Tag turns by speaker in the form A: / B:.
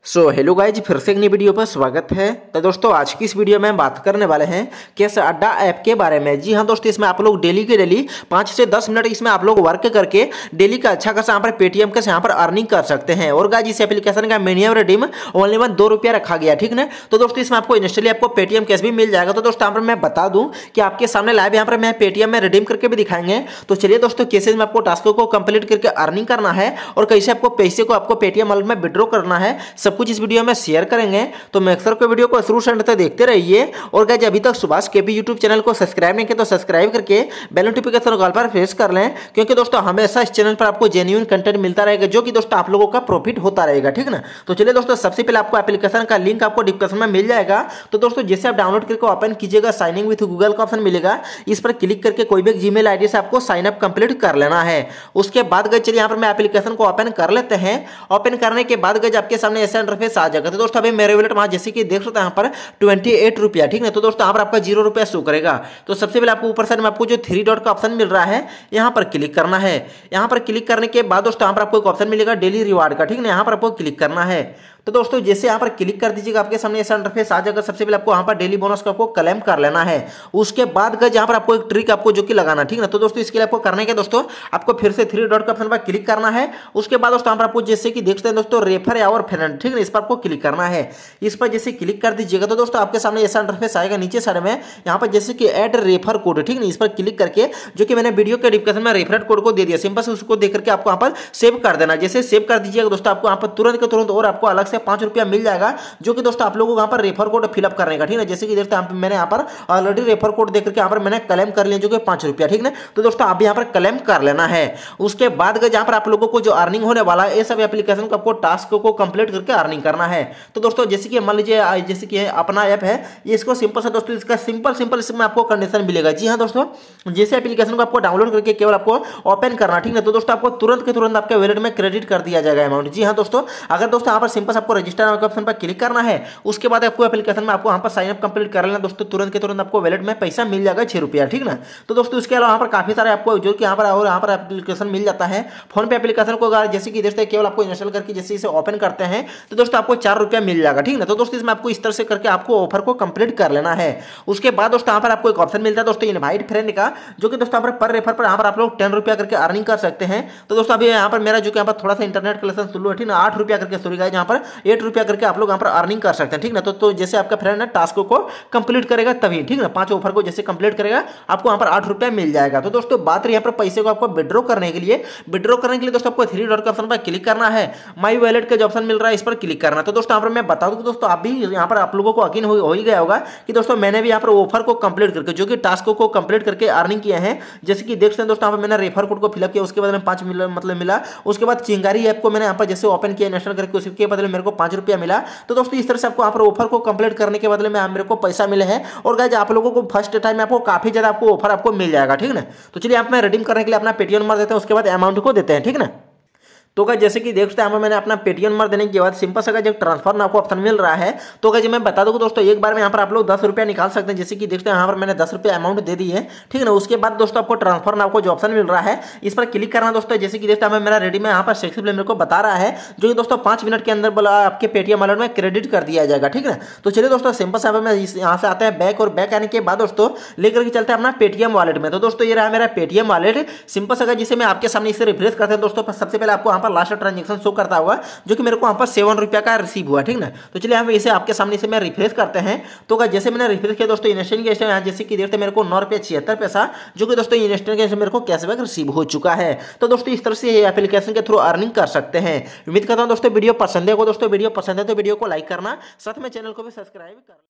A: Hello guys, फिर से एक नई वीडियो पर स्वागत है। तो दोस्तों आज की इस वीडियो में हम बात करने वाले हैं कैश अड्डा ऐप के बारे में। जी हाँ दोस्तों, इसमें आप लोग डेली के डेली 5 से 10 मिनट इसमें आप लोग वर्क करके डेली का अच्छा खासा यहाँ पर पेटीएम के यहाँ पर अर्निंग कर सकते हैं। और गाइज इस एप्लीकेशन का मिनिमम रिडीम ओनली 2 रुपया रखा गया, ठीक ना। तो दोस्तों इसमें आपको इंस्टेंटली आपको पेटीएम कैश भी मिल जाएगा। तो दोस्तों यहाँ पर मैं बता दूं कि आपके सामने लाइव यहाँ पर मैं पेटीएम में रिडीम करके भी दिखाएंगे। तो चलिए दोस्तों, कैसे में आपको टास्क को कंप्लीट करके अर्निंग करना है और कैसे आपको पैसे को आपको पेटीएम वॉलेट में विड्रॉ करना है, सब कुछ इस वीडियो में शेयर करेंगे। तो मैं अक्सर को वीडियो को शुरू से अंत तक देखते रहिए। और गाइस अभी तक सुभाष केपी यूट्यूब चैनल को सब्सक्राइब नहीं किया तो सब्सक्राइब करके बेल नोटिफिकेशन कॉल पर प्रेस कर लें, क्योंकि दोस्तों हमेशा इस चैनल पर आपको जेन्युइन कंटेंट मिलता रहेगा जो कि दोस्तों आप लोगों का प्रॉफिट होता रहेगा, ठीक ना। तो चलिए दोस्तों, सबसे पहले आपको एप्लीकेशन का लिंक आपको डिस्क्रिप्शन में मिल जाएगा। तो दोस्तों जैसे आप डाउनलोड करके ओपन कीजिएगा, साइन इन विद गूगल का ऑप्शन मिलेगा, इस पर क्लिक करके कोई भी जीमेल आईडी से आपको साइन अप कंप्लीट कर लेना है। उसके बाद गाइस चलिए यहाँ पर मैं एप्लीकेशन को ओपन कर लेते हैं। ओपन करने के बाद गाइस आपके सामने ऐसा इंटरफेस आ जाएगा। तो दोस्तों अभी मेरे वॉलेट वहां जैसे कि देख सकते हैं यहाँ पर 28 रुपया, ठीक है। तो दोस्तों यहाँ पर आपका 0 रुपया शो करेगा। तो सबसे पहले आपको ऊपर साइड में आपको जो 3 डॉट का ऑप्शन मिल रहा है, यहाँ पर क्लिक करना है। यहाँ पर क्लिक करने के बाद दोस्तों यहाँ पर आपको एक ऑप्शन मिलेगा डेली रिवार्ड का, ठीक है। यहाँ पर आपको क्लिक करना है। तो दोस्तों जैसे यहाँ पर क्लिक कर दीजिएगा, आपके सामने ऐसा इंटरफेस आ जाएगा। सबसे पहले आपको यहाँ पर डेली बोनस का आपको क्लेम कर लेना है। उसके बाद गाइस यहाँ पर आपको एक ट्रिक आपको जो कि लगाना, ठीक है। तो दोस्तों इसके लिए आपको करना है दोस्तों, आपको फिर से 3 डॉट का ऑप्शन पर क्लिक करना है। उसके बाद दोस्तों यहाँ पर आपको जैसे कि देखते हैं दोस्तों रेफर या और फ्रेंड, ठीक है, इस पर आपको क्लिक करना है। इस पर जैसे क्लिक कर दीजिएगा तो दोस्तों आपके सामने ऐसा इंटरफेस आएगा। नीचे साइड में यहाँ पर जैसे कि ऐड रेफर कोड, ठीक है, इस पर क्लिक करके जो कि मैंने वीडियो के डिस्क्रिप्शन में रेफर कोड को दे दिया, सिंपल से उसको देख करके आपको यहाँ पर सेव कर देना। जैसे सेव कर दीजिएगा दोस्तों, आपको यहाँ पर तुरंत के तुरंत और आपको अलग से 5 रुपया मिल जाएगा, जो कि दोस्तों आप लोगों को यहाँ पर रेफर कोड फिलअप करने का, ठीक है। जैसे कि देखते हैं मैंने यहाँ पर ऑलरेडी रेफर कोड देख करके यहाँ पर मैंने क्लेम कर लिया, जो कि 5 रुपया, ठीक है। तो दोस्तों आप यहाँ पर क्लेम कर लेना है। उसके बाद यहाँ पर आप लोगों को जो अर्निंग होने वाला है, ये सब एप्लीकेशन को आपको टास्क को कंप्लीट करके अर्निंग करना है। तो दोस्तों जैसे कि मान लीजिए जैसे कि अपना ऐप है, इसको सिंपल से दोस्तों इसका सिंपल इसमें आपको कंडीशन मिलेगा। जी हाँ दोस्तों, जैसे एप्लीकेशन को आपको डाउनलोड करके केवल आपको ओपन करना, ठीक है। तो दोस्तों आपको तुरंत के तुरंत आपके वॉलेट में क्रेडिट कर दिया जाएगा अमाउंट। जी हाँ दोस्तों, अगर दोस्तों यहाँ पर सिंपल आपको रजिस्टर ऑप्शन पर क्लिक करना है, उसके बाद आपको एप्लीकेशन में आपको यहाँ पर साइन अप कंप्लीट कर लेना दोस्तों, तुरंत के तुरंत आपको वॉलेट में पैसा मिल जाएगा 6 रुपया, ठीक ना। तो दोस्तों इसके अलावा यहाँ पर काफी सारे आपको जो कि यहाँ पर और यहाँ पर एप्लीकेशन मिल जाता है। फोन पे एप्लीकेशन को अगर जैसे कि देखते हैं केवल आपको इंस्टॉल करके जैसे इसे ओपन करते हैं तो दोस्तों आपको 4 रुपया मिल जाएगा, ठीक ना। तो दोस्तों इसमें आपको इस तरह से करके आपको ऑफर को कंप्लीट कर लेना है। उसके बाद दोस्तों यहाँ पर आपको एक ऑप्शन मिलता है दोस्तों इनवाइट फ्रेंड का, जो कि दोस्तों यहाँ पर रेफर पर यहाँ पर आप लोग 10 रुपया करके अर्निंग कर सकते हैं। तो दोस्तों अभी यहाँ पर मेरा जो कि यहाँ पर थोड़ा सा इंटरनेट कलेक्शन शुरू है, ठीक ना, 8 रुपया करके शुरू है, यहाँ पर 8 रुपया करके आप लोग यहाँ पर अर्निंग कर सकते हैं, ठीक ना। तो जैसे आपका फ्रेंड है टास्क को कंप्लीट करेगा तभी, ठीक ना, 5 ऑफर को जैसे कंप्लीट करेगा आपको यहाँ पर 8 रुपया मिल जाएगा। तो दोस्तों बात रही यहाँ पर पैसे को आपको विड्रॉ करने के लिए दोस्तों आपको 3 डॉट के ऑप्शन पर क्लिक करना है। माई वॉलेट का जो ऑप्शन मिल रहा है इस पर क्लिक करना। तो दोस्तों यहाँ पर मैं बता दूं दोस्तों, आप भी यहाँ पर आप लोगों को यकीन हो ही गया होगा कि दोस्तों मैंने भी यहाँ पर ऑफर को कंप्लीट करके जो कि टास्क को कंप्लीट करके अर्निंग किया है। जैसे कि देख सकते हैं दोस्तों यहाँ पर मैंने रेफर कोड को फिलअप किया, उसके बाद में 5 मिला। उसके बाद चिंगारी ऐप को मैंने यहाँ पर जैसे ओपन किया इंस्टॉल करके, उसके बदले मेरे को 5 रुपया मिला। तो दोस्तों इस तरह से आपको यहाँ पर ऑफर को कंप्लीट करने के बदले में मेरे को पैसा मिले हैं। और गाइस आप लोगों को फर्स्ट टाइम आपको काफी ज्यादा आपको ऑफर आपको मिल जाएगा, ठीक ना। तो चलिए आप मैं रिडीम करने के लिए अपना पेटीएम नंबर देते हैं, उसके बाद अमाउंट को देते हैं, ठीक ना। तो गाइस जैसे कि देख सकते हैं मैंने अपना पेटीएम नंबर देने के बाद सिंपल सा जब ट्रांसफर आपको ऑप्शन मिल रहा है। तो गाइस मैं बता दूं दोस्तों, एक बार में यहाँ पर आप लोग 10 रुपया निकाल सकते हैं। जैसे कि देखते हैं यहाँ पर मैंने 10 रुपया अमाउंट दे दी है, ठीक है ना। उसके बाद दोस्तों आपको ट्रांसफर नाउ को जो ऑप्शन मिल रहा है इस पर क्लिक करना दोस्तों। जैसे कि देखते हैं मेरा रेडी में यहाँ पर सक्सेसफुल मेरे को बता रहा है, जो कि दोस्तों 5 मिनट के अंदर बोला आपके पेटीएम वॉलेट में क्रेडिट कर दिया जाएगा, ठीक है। तो चलिए दोस्तों सिंपल सा मैं यहाँ से आते हैं बैक, और बैक आने के बाद दोस्तों लेकर के चलते हैं अपना पेटीएम वॉलेट में। तो दोस्तों ये रहा मेरा पेटीएम वॉलेट सिंपल सा, जिसे मैं आपके सामने इसे रिफ्रेश करते हैं दोस्तों। सबसे पहले आपको यहाँ पर लास्ट ट्रांजेक्शन शो करता होगा, जो कि मेरे को यहाँ पर 7 रुपया का रिसीव हुआ, ठीक ना। तो चलिए हम इसे आपके सामने से मैं रिफ्रेश करते हैं। तो जैसे मैंने रिफ्रेश किया दोस्तों, इंस्टेंट कैश यहाँ जैसे कि देखते हैं मेरे को 9 रुपया 76 पैसा, जो कि दोस्तों इंस्टेंट कैश मेरे को कैशबैक रिसीव हो चुका है। तो दोस्तों इस तरह से एप्लीकेशन के थ्रू अर्निंग कर सकते हैं। उम्मीद करता हूं दोस्तों वीडियो पसंद है। दोस्तों वीडियो पसंद है तो वीडियो को लाइक करना, साथ में चैनल को भी सब्सक्राइब करना।